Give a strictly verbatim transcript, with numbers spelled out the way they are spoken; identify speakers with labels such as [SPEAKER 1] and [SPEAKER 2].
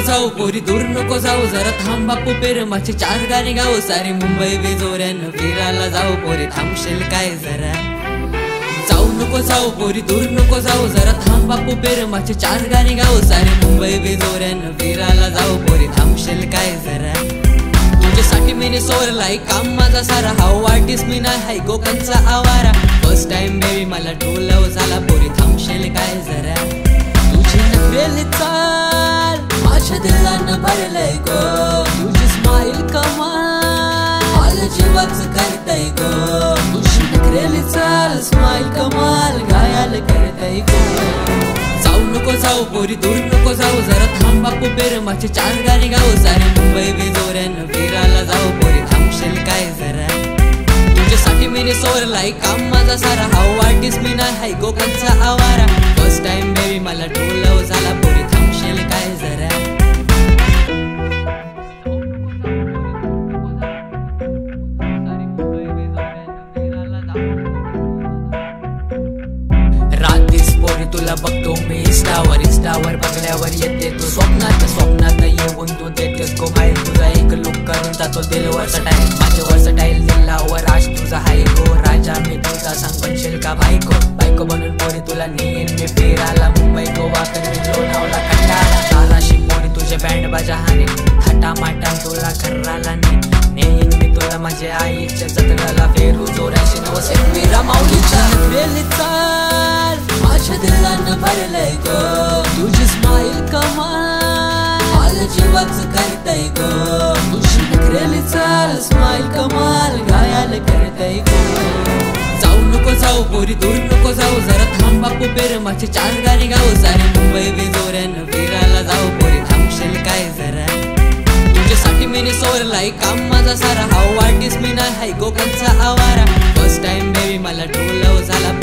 [SPEAKER 1] जाऊ पोरी दूर नको जाऊ जरा थांब बापू पेर माझे चार गाणे गाऊ सारी मुंबई बेजोऱ्यानं फिरायला जाऊ पोरी थांबशील काय जरा जाऊ नको जाऊ पोरी दूर नको जाऊ जरा थांब बापू पेर माझे चार गाणे गाऊ सारी मुंबई बेजोऱ्यानं फिरायला जाऊ पोरी थांबशील काय जरा तुझ्यासाठी मीने सोरलाय काम माझा सारा हाऊ आर्टिस्ट मी नाही हाय कोकणचा आवारा फर्स्ट टाइम बेबी मला टोलव झाला पोरी थांबशील काय जरा तुझी नखरेली चाल माझ्या दिलानं भरलंय गो तुझी स्माइल कमाल मला जीवाच करतय गो तुझी नखरेली चाल स्माइल कमाल घायल करतय गो जाऊ नको जाऊ पोरी दूर नको जाऊ जरा थांब बापू पेर माझे चार गाणे गाऊ सारी मुंबई बेजोऱ्यानं फिरायला जाऊ पोरी थांबशील काय जरा तुझ्यासाठी मीने सोरलाय काम माझा सारा हाऊ आर्टिस्ट मी नाही हाय कोकणचा आवारा फर्स्ट टाइम बेबी मला टोलव झाला पोरी थांबशील काय जरा तुला बघतो मी इंस्टावर इंस्टावर बघल्यावर येते तू स्वप्नात स्वप्नात येऊन तू देतेस गो बाहेर तुझा एक लुक करून जातो दिलवर सटाईल माझे वर सटाईल दिलावर आज तुझा हाय गो राजा मी तुझा सांग बनशील का बायको बायको बनून पोरी तुला नेईन मी फिरायला मुंबई गोवा करून लोणावला कंटाळा ताराशी पोरी तुझे बँड बाजा हाने थाटा माटा तुला घराला नेईन मी तुला माझ्या आईच्या जत्राला फेरू जोराशी नवसे मीरा माऊलीचा नखरेली चाल माझ्या दिलानं भरलंय गो तुझी स्माइल कमाल मला जीवाच करतय गो तुझी नखरेली चाल स्माइल कमाल घायल करतय गो जाऊ नको जाऊ पोरी दूर नको जाऊ जरा थांब बापू पेर माझे चार गाणे गाऊ सारी मुंबई बेजोऱ्यानं फिरायला जाऊ पोरी थांबशील काय जरा तुझ्यासाठी मीने सोरलाय काम माझा सारा हाऊ आर्टिस्ट मी नाही हाय कोकणचा आवारा फर्स्ट टाइम बेबी मला टोलव झाला